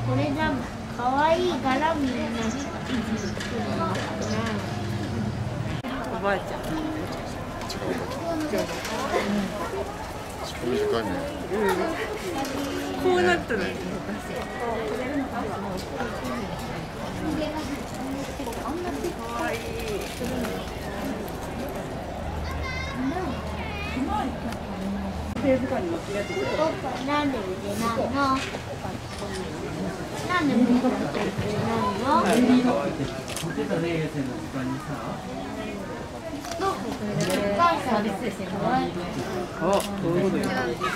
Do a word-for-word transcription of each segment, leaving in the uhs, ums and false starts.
これじゃ可愛いからみんな好きにするのかな。 おばあちゃん。 短いね。 うん。こうなったら。可愛い。 なんで腕なの？なんで腕なの？お母さんです。 あ、そういうことよ。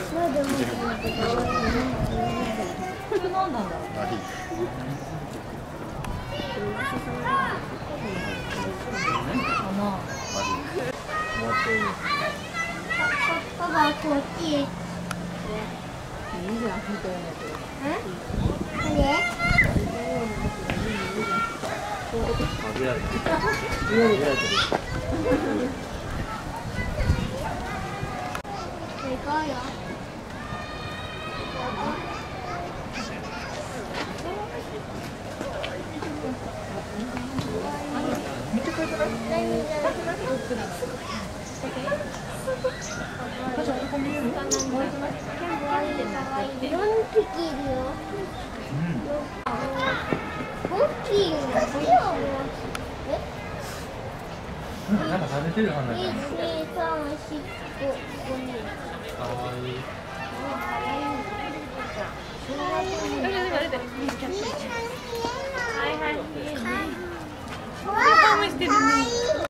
これ何なんだろう。 パパこっち。いいじゃん、 みたいなけど。 これ？行こうよ。いろんな匹いるよ。大きいよ。 なんか食べてる花じゃん。 一、二、三、四、五、五人。 かわいい。 はいはい。